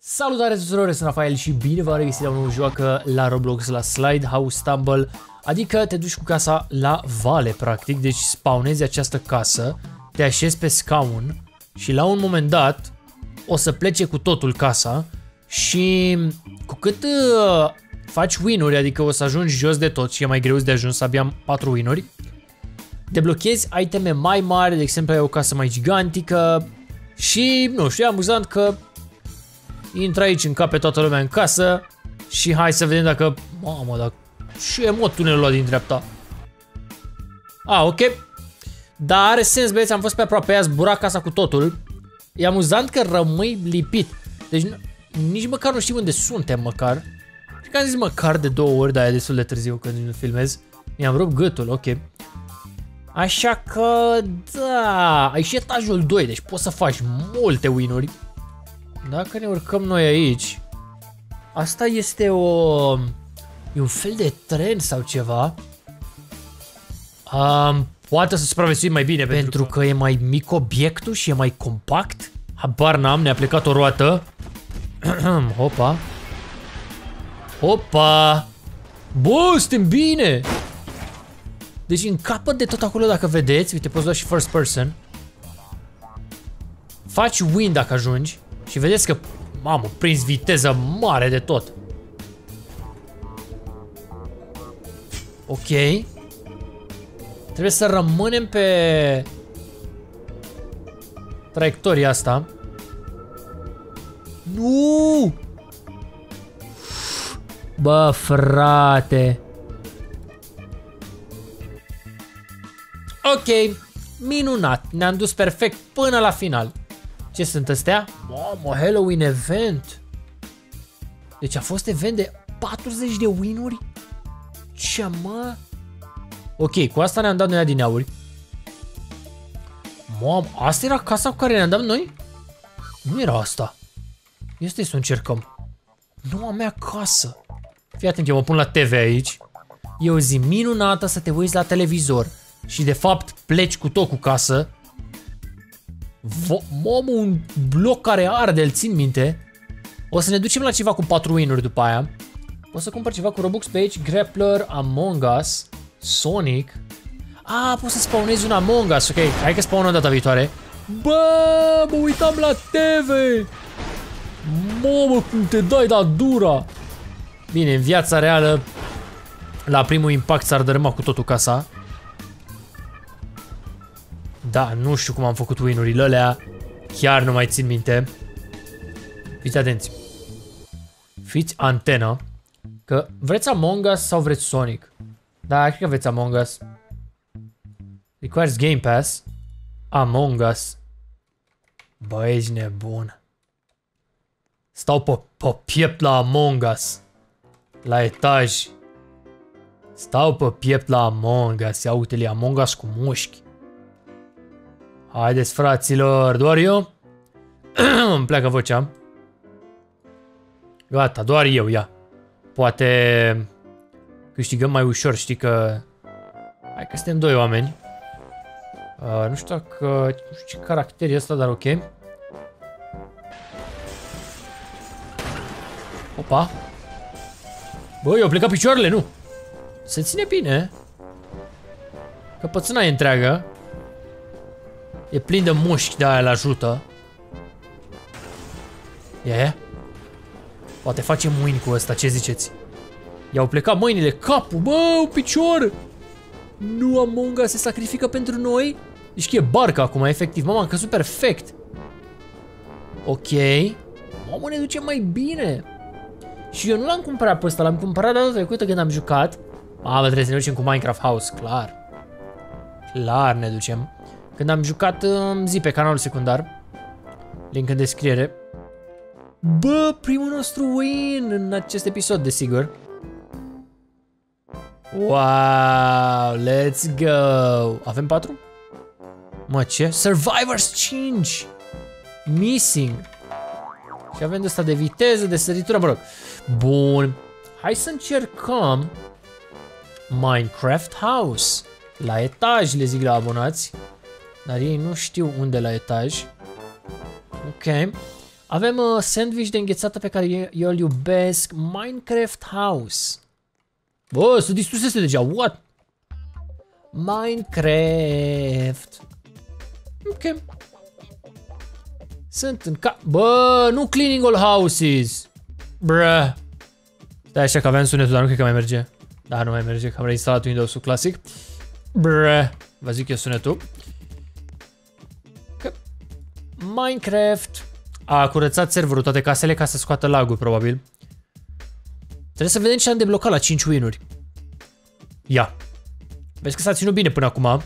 Salutare tuturor, sunt Rafael și bine v-am regăsit la un nou joacă la Roblox, la Slide House Tumble. Adică te duci cu casa la vale, practic, deci spawnezi această casă, te așezi pe scaun și la un moment dat o să plece cu totul casa și cu cât faci win-uri, adică o să ajungi jos de tot și e mai greu de ajuns, abia am 4 win-uri, deblochezi iteme mai mari, de exemplu ai o casă mai gigantică și, nu știu, e amuzant că intră aici, încape toată lumea în casă și hai să vedem dacă... Mamă, dar ce mod tunelul ăla din dreapta? Ok. Dar are sens, băieți, am fost pe aproape, a zburat casa cu totul. E amuzant că rămâi lipit. Deci nici măcar nu știm unde suntem, măcar. Și că am zis măcar de 2 ori, dar e destul de târziu când nu filmez. Mi-am rupt gâtul, ok. Așa că, da, ai și etajul 2, deci poți să faci multe win-uri. Dacă ne urcăm noi aici, asta este e un fel de tren sau ceva. Poate să supraviețuim mai bine pentru că e mai mic obiectul și e mai compact. Habar n-am, ne-a plecat o roată. Hopa. Hopa. Bă, suntem bine. Deci în capăt de tot acolo, dacă vedeți, uite, poți lua și first person. Faci win dacă ajungi. Și vedeți că, mamă, prins viteză mare de tot. Ok. Trebuie să rămânem pe traiectoria asta. Nu! Bă, frate. Ok. Minunat. Ne-am dus perfect până la final. Ce sunt astea? Mamă, Halloween event. Deci a fost event de 40 de win-uri? Ce mă? Ok, cu asta ne-am dat noi adineauri. Mamă, asta era casa cu care ne-am dat noi? Nu era asta. Este să o încercăm. Noua mea casă. Fii atent, eu mă pun la TV aici. E o zi minunată să te uiți la televizor. Și de fapt pleci cu tot cu casă. Mamă, un bloc care arde, îl țin minte. O să ne ducem la ceva cu 4 win-uri după aia. O să cumpăr ceva cu Robux pe aici. Grappler, Among Us, Sonic. Poți să spawnezi un Among Us. Ok, hai că spawnăm data viitoare. Bă, mă uitam la TV. Mamă, cum te dai da dura. Bine, în viața reală la primul impact s-ar dărâma cu totul casa. Da, nu știu cum am făcut win-urile alea. Chiar nu mai țin minte. Fiți atenți. Fiți antenă. Că vreți Among Us sau vreți Sonic? Da, cred că vreți Among Us. Requires Game Pass. Among Us. Bă, ești nebun. Stau pe piept la Among Us. La etaj. Stau pe piept la Among Us. Ia uite-le, Among Us cu mușchi. Haideți, fraților, doar eu? Îmi pleacă vocea. Gata, doar eu, ia. Poate câștigăm mai ușor, știi că... Hai că suntem 2 oameni. Nu știu dacă... Nu știu ce caracter e ăsta, dar ok. Opa. Băi, eu plecat picioarele, nu. Se ține bine. Căpățâna e întreagă. E plin de mușchi, de aia îl ajută. Ia. Poate facem mâini cu ăsta, ce ziceți? I-au plecat mâinile, capul, bă, un picior! Nu, Among Us se sacrifică pentru noi? Deci că e barca acum, efectiv. Mama, am căzut perfect. Ok. Mamă, ne ducem mai bine. Și eu nu l-am cumpărat pe ăsta, l-am cumpărat data trecută când am jucat. Mamă, trebuie să ne ducem cu Minecraft House, clar. Clar ne ducem. Când am jucat zi pe canalul secundar. Link în descriere. Bă, primul nostru win în acest episod, desigur. Wow, let's go. Avem 4? Mă, ce? Survivors 5. Missing. Și avem de asta de viteză, de săritură, mă rog. Bun. Hai să încercăm Minecraft House. La etaj, le zic la abonați. Dar ei nu știu unde la etaj. Ok. Avem sandwich de înghețată pe care eu îl iubesc. Minecraft House. Bă, se distrusese deja. What? Minecraft. Ok. Sunt în Bă, nu cleaning all houses. Bruh. Stai așa că aveam sunetul, dar nu cred că mai merge. Da, nu mai merge, că am reinstalat Windows-ul clasic. Bruh. Vă zic eu sunetul. Minecraft. A curățat serverul, toate casele, ca să scoată lag-ul, probabil. Trebuie să vedem ce am deblocat la 5 win-uri. Ia. Vezi că s-a ținut bine până acum.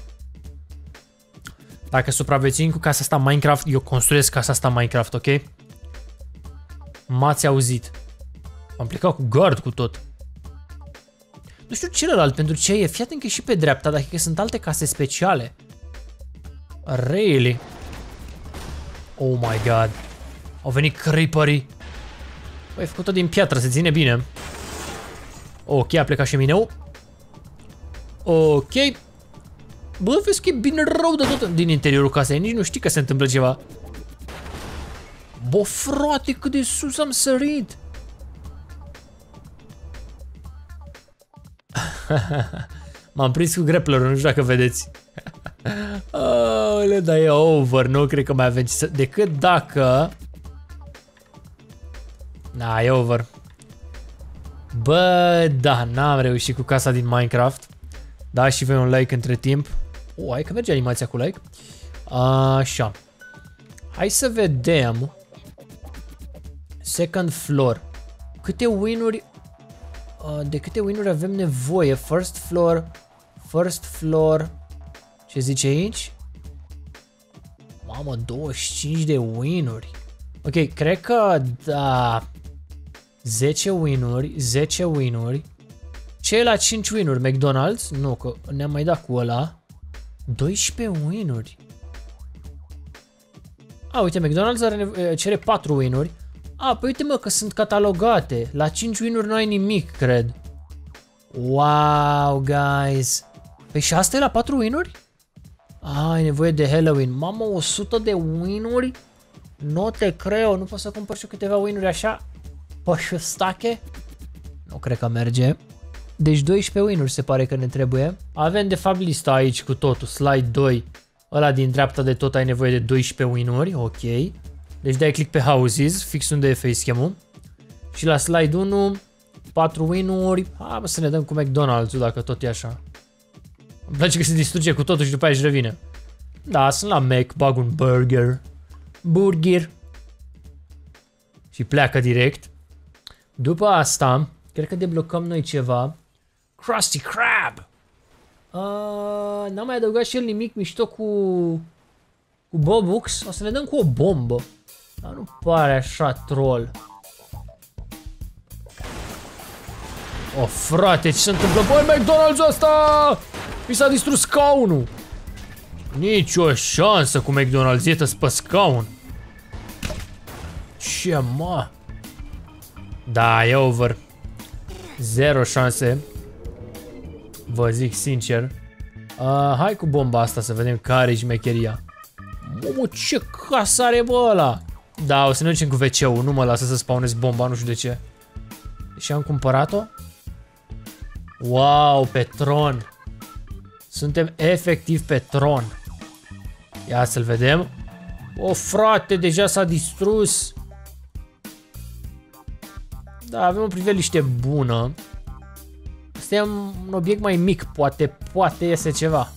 Dacă supraviețuim cu casa asta Minecraft, eu construiesc casa asta Minecraft, ok? M-ați auzit. Am plecat cu gard cu tot. Nu știu celălalt pentru ce e. Fii atent că e și pe dreapta, dacă sunt alte case speciale. Really? Oh my god. Au venit creeperii. Băi, e făcută din piatră, se ține bine. Ok, a plecat și mineu. Ok. Bă, vezi că e bine rău de tot din interiorul casei. Nici nu știi că se întâmplă ceva. Bă, frate, cât de sus am sărit. M-am prins cu grapplerul, nu știu dacă vedeți. Aoleu, dar e over, nu cred că mai avem ce să... Decât dacă... Na, e over. Bă, da, n-am reușit cu casa din Minecraft. Da, și voi un like între timp. Hai că merge animația cu like. Așa. Hai să vedem. Second floor. Câte win-uri... de câte win-uri avem nevoie? First floor. First floor. Ce zice aici? Mamă, 25 de win-uri. Ok, cred că da. 10 win-uri, 10 win-uri. Ce e la 5 win-uri? McDonald's? Nu, că ne-am mai dat cu ăla. 12 win-uri. A, uite, McDonald's cere 4 win-uri. A, păi uite mă că sunt catalogate. La 5 win-uri nu ai nimic, cred. Wow, guys. Păi și asta e la 4 win-uri? Ai nevoie de Halloween. Mamă, 100 de win-uri? Nu te creo, nu pot să cumpăr și câteva win-uri așa? Pășustache? Nu cred că merge. Deci 12 win-uri se pare că ne trebuie. Avem de fapt lista aici cu totul. Slide 2. Ăla din dreapta de tot ai nevoie de 12 win-uri. Ok. Deci dai click pe houses, fix unde e facecam-ul. Și la slide 1, 4 win-uri. Hai să ne dăm cu McDonald's-ul dacă tot e așa. Îmi place că se distruge cu totul și după aia își revine. Da, sunt la Mac, bag un burger. Burger. Și pleacă direct. După asta, cred că deblocăm noi ceva. Krusty Krab! N-am mai adăugat și el nimic mișto cu Bobux. O să ne dăm cu o bombă. Dar nu pare așa troll. O, frate, ce se întâmplă? Băi, McDonald's ăsta! Mi s-a distrus scaunul. Nici o șansă cu McDonald's, iată-ți pe scaun. Ce mă? Da, e over. Zero șanse. Vă zic sincer. Hai cu bomba asta să vedem care-i șmecheria. Mamă, ce casă are bă ăla? Da, o să ne ducem cu WC-ul. Nu mă lasă să spawnez bomba, nu știu de ce. Și am cumpărat-o. Wow, pe tron. Suntem efectiv pe tron. Ia să-l vedem. O, frate, deja s-a distrus. Da, avem o priveliște bună. Asta e un obiect mai mic, poate iese ceva.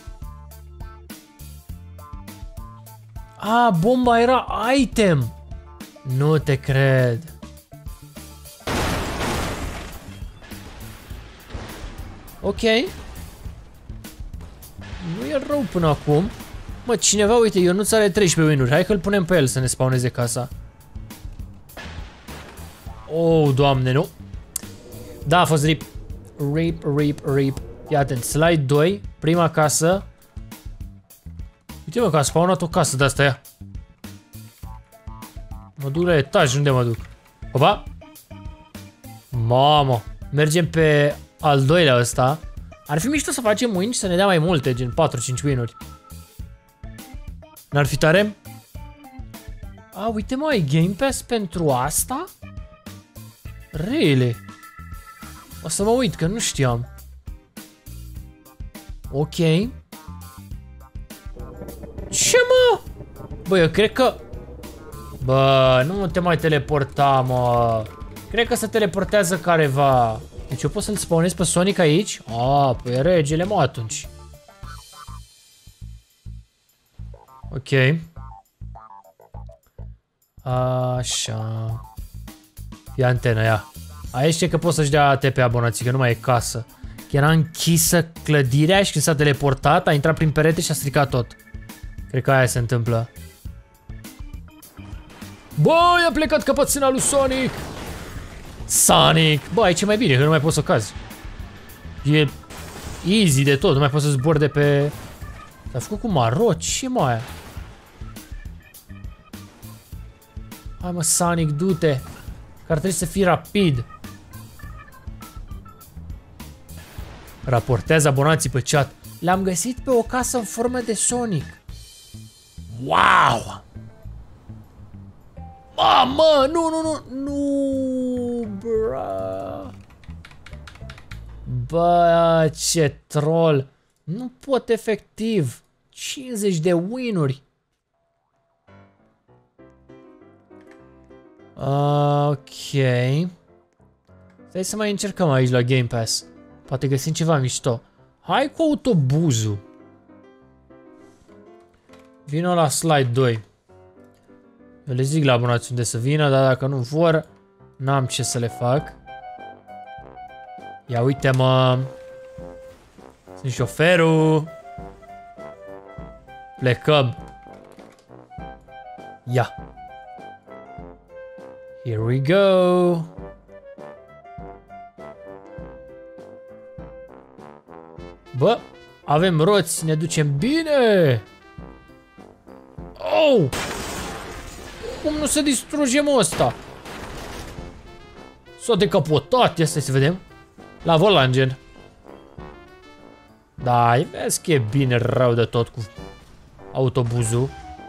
A, bomba era item. Nu te cred. Ok. Nu e rău până acum. Mă, cineva, uite, Ionuț are 13 win-uri. Hai că-l punem pe el să ne spawneze casa. Oh, doamne, nu. Da, a fost rip. Rip. Fii atent, slide 2, prima casă. Uite mă că a spawnat o casă de asta, ia. Mă duc la etaj, unde mă duc? Opa. Mamă, mergem pe al doilea ăsta. Ar fi mișto să facem win și să ne dea mai multe, gen 4-5 win-uri. N-ar fi tare? A, uite mă, e Game Pass pentru asta? Really? O să mă uit, că nu știam. Ok. Ce mă? Bă, eu cred că... Bă, nu te mai teleporta, mă. Cred că se teleportează careva. Deci eu pot să-l spawnez pe Sonic aici? A, păi regele, mă, atunci. Ok. Așa. Ia antena, ia. Aici e că poți să-și dea ATP abonații, că nu mai e casă. Că era închisă clădirea și când s-a teleportat, a intrat prin perete și a stricat tot. Cred că aia se întâmplă. Băi, a plecat căpățâna lui Sonic! Sonic! Bă, aici e mai bine, că nu mai poți să cazi. E easy de tot, nu mai poți să zbori de pe... S-a făcut cu maro, ce mă aia? Hai mă, Sonic, du-te! Că ar trebui să fii rapid. Raportează abonații pe chat. L-am găsit pe o casă în formă de Sonic. Wow! Mamă, nu, bro. Bă, ce troll. Nu pot efectiv. 50 de win-uri. Ok. Stai să mai încercăm aici la Game Pass. Poate găsim ceva mișto. Hai cu autobuzul. Vino la slide 2. Eu le zic la abonați unde să vină, dar dacă nu vor, n-am ce să le fac. Ia uite, mă. Sunt șoferul. Plecăm. Ia. Here we go. Bă, avem roți, ne ducem bine. Oh! Cum nu se distruge, mă, ăsta? S-a decapotat. Ia să vedem. La volan, gen. Da, vezi că e bine rău de tot cu autobuzul.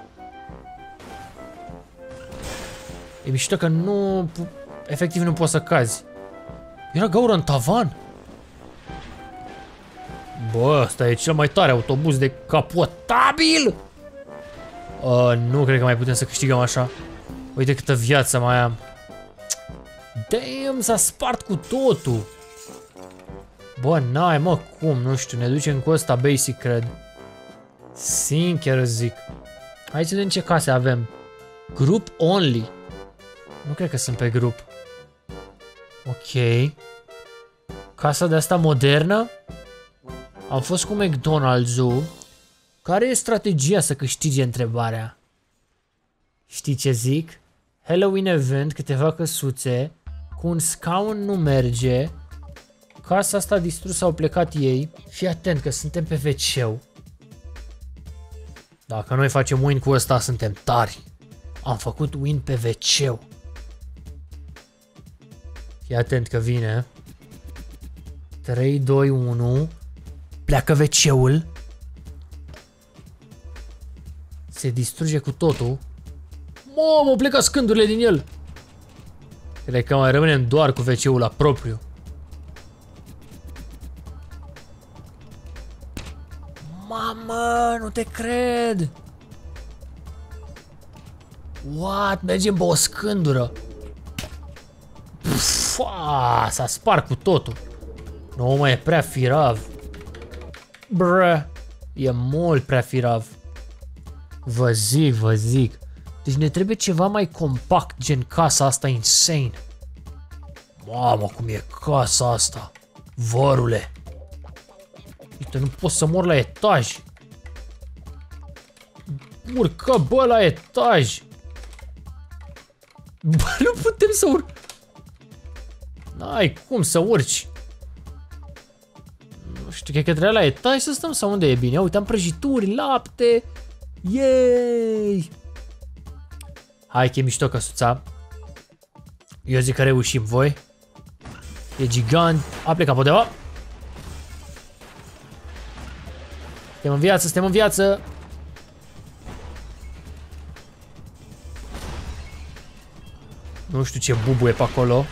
E mișto că nu... Efectiv nu poți să cazi. Era gaură în tavan. Bă, ăsta e cel mai tare autobuz de capotabil. Nu cred că mai putem să câștigăm așa. Uite câtă viață mai am. Damn, s-a spart cu totul. Bă, n-ai, mă, cum, nu știu, ne ducem cu ăsta basic, cred. Sincer zic. Hai să vedem ce case avem. Group only. Nu cred că sunt pe grup. Ok. Casa de asta modernă. Am fost cu McDonald's-ul. Care e strategia să câștige întrebarea? Știi ce zic? Halloween event, câteva căsuțe. Cu un scaun nu merge. Casa asta distrusă, au plecat ei. Fii atent că suntem pe WC-ul. Dacă noi facem win cu ăsta, suntem tari. Am făcut win pe WC-ul. Fii atent că vine. 3, 2, 1. Pleacă WC-ul. Se distruge cu totul. Mamă, plecă scândurile din el. Cred că mai rămânem doar cu WC-ul la propriu. Mamă, nu te cred. What? Mergem pe o scândură. S-a spart cu totul. Nu mai e prea firav. Bră, e mult prea firav. Vă zic. Deci ne trebuie ceva mai compact, gen casa asta insane. Mamă, cum e casa asta. Vărule. Uite, nu pot să mor la etaj. Urcă, bă, la etaj. Bă, nu putem să urc. N-ai cum să urci. Nu știu, cred că trebuie la etaj să stăm sau unde e bine. Uite, am prăjituri, lapte. Yay! Hai că e mișto căsuța. Eu zic că reușim, voi. E gigant. A plecat pe undeva. Suntem în viață, suntem în viață. știu ce bubuie pe acolo.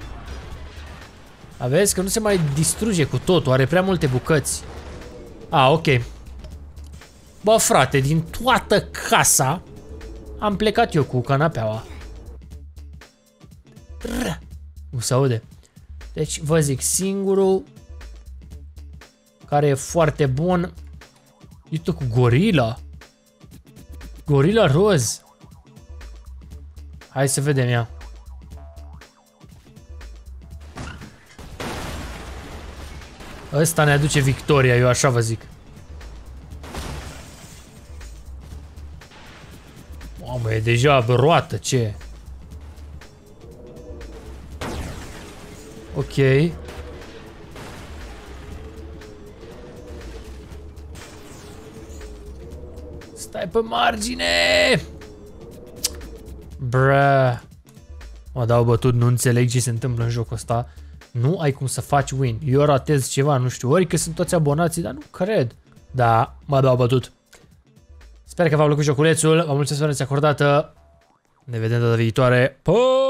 Aveți că nu se mai distruge cu totul, are prea multe bucăți. Ok. Bă, frate, din toată casa am plecat eu cu canapeaua. Nu se aude. Deci, vă zic, singurul care e foarte bun. Uite cu gorila. Gorila roz. Hai să vedem ea. Ăsta ne aduce victoria, eu așa vă zic. Mamă, e deja roată, ce? Ok. Stai pe margine! Bră. Mă dau bătut, nu înțeleg ce se întâmplă în jocul ăsta. Nu ai cum să faci win. Eu ratez ceva, nu știu, ori că sunt toți abonații, dar nu cred. Da, mă dau bătut. Sper că v-a plăcut joculețul, vă mulțumesc pentru atenția acordată. Ne vedem data viitoare. Pa!